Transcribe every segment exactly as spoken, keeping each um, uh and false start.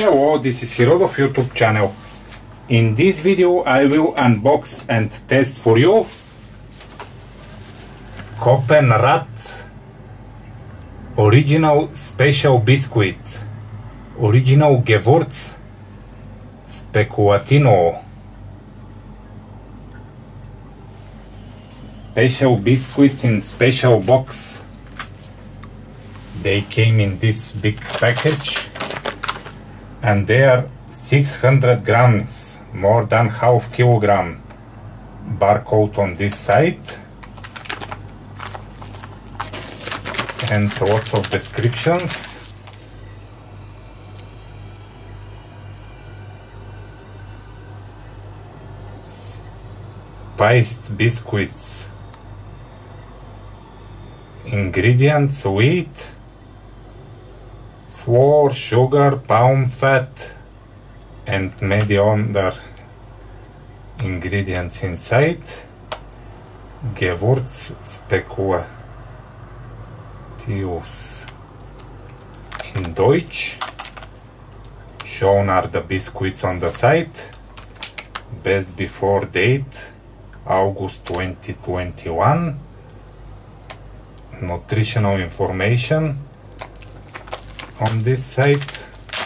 Hello, this is Hirodov YouTube channel. In this video I will unbox and test for you Koppenrad original special biscuit, original Gewurz Speculatino. Special biscuits in special box. They came in this big package and they are six hundred grams, more than half kilogram. Barcode on this side and lots of descriptions. Spiced biscuits. Ingredients: wheat, flour, sugar, palm fat, and many other ingredients inside. Gewurz Speculatius in Deutsch. Shown are the biscuits on the side. Best before date August twenty twenty-one. Nutritional information on this site.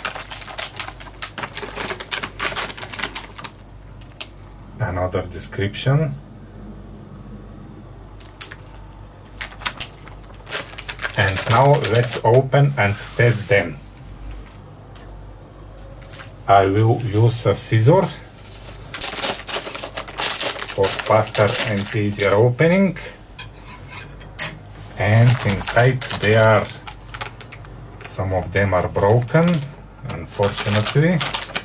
Another description. And now let's open and test them. I will use a scissor for faster and easier opening. And inside they are, some of them are broken, unfortunately,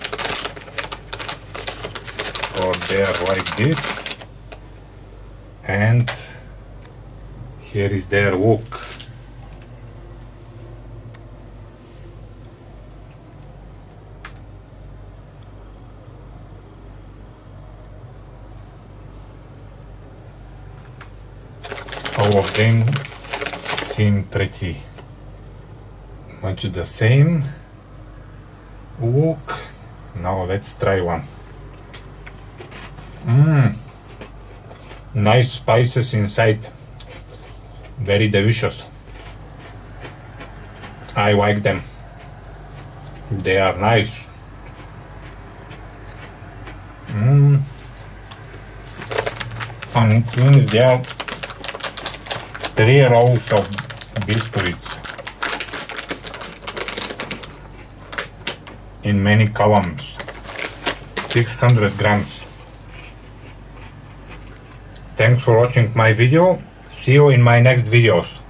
or they are like this, and here is their look. All of them seem pretty much the same look. Now let's try one. Mmm, nice spices inside, very delicious. I like them, they are nice. Mmm, and it seems they are three rows of biscuits in many columns, six hundred grams. Thanks for watching my video. See you in my next videos.